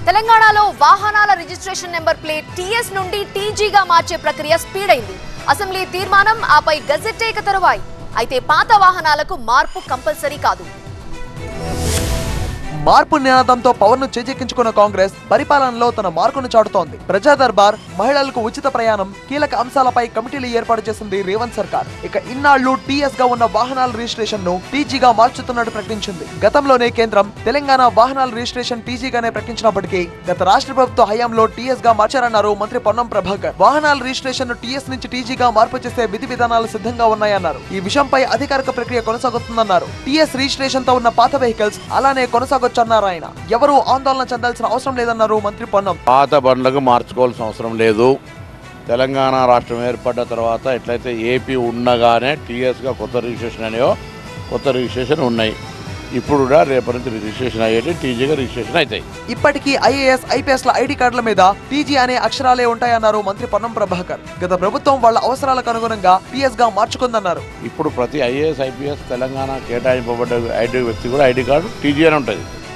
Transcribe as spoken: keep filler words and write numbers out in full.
తెలంగాణలో వాహనాల registration number plate TS నుండి టీజీగా మార్చే ప్రక్రియ స్పీడ్ అయింది. అసెంబ్లీ తీర్మానం ఆపై గజెట్టేక తరువాయి. అయితే పాత వాహనాలకు మార్పు కంపల్సరీ కాదు. మార్పు నినాదంతో పవన్ ను చేజెక్కించుకున్న కాంగ్రెస్ పరిపాలనలో తన మార్కును చాటుతోంది. ప్రజా దర్బార్, మహిళలకు ఉచిత ప్రయాణం, కీలక అంశాలపై కమిటీలు ఏర్పాటు చేసింది రేవంత్ సర్కార్. ఇక ఇన్నాళ్లు టీఎస్ గా ఉన్న వాహనాల రిజిస్ట్రేషన్ ను టీజీగా మార్చుతున్నట్టు ప్రకటించింది. గతంలోనే కేంద్రం తెలంగాణ వాహనాల రిజిస్ట్రేషన్ టీజీగానే ప్రకటించినప్పటికీ గత రాష్ట్ర ప్రభుత్వ హయాంలో టీఎస్ గా మార్చారన్నారు మంత్రి పొన్నం ప్రభాకర్. వాహనాల రిజిస్ట్రేషన్ ను టీఎస్ నుంచి టీజీగా మార్పు చేసే విధి విధానాలు సిద్ధంగా ఉన్నాయన్నారు. ఈ విషయంపై అధికారిక ప్రక్రియ కొనసాగుతుందన్నారు. టీఎస్ రిజిస్ట్రేషన్ తో ఉన్న పాత వెహికల్స్ అలానే కొనసాగొచ్చు అన్నారు ఆయన. ఎవరు ఆందోళన చెందాల్సిన అవసరం లేదన్నారు మంత్రి పొన్నం. పాత బండ్లకు మార్చుకోవాల్సిన అవసరం లేదు. తెలంగాణ రాష్ట్రం ఏర్పడ్డ తర్వాత ఎట్లయితే ఏపీ ఉండగానే టీఎస్గా కొత్త రిజిస్ట్రేషన్ అనేవో కొత్త రిజిస్ట్రేషన్ ఉన్నాయి. ఇప్పుడు కూడా రేపటి నుంచి రిజిస్ట్రేషన్ అయ్యేటి టీజీగా రిజిస్ట్రేషన్ అవుతాయి. ఇప్పటికీ ఐఏఎస్, ఐపీఎస్ ల ఐడి కార్డుల మీద టీజీ అనే అక్షరాలే ఉంటాయన్నారు మంత్రి పొన్నం ప్రభాకర్. గత ప్రభుత్వం వాళ్ళ అవసరాలకు అనుగుణంగా టీఎస్ గా మార్చుకుందన్నారు. ఇప్పుడు ప్రతి ఐఏఎస్, ఐపీఎస్ తెలంగాణ కేటాయింపబడ్డ ఐడి వ్యక్తి కూడా ఐడి కార్డు టీజీ అని ఉంటుంది.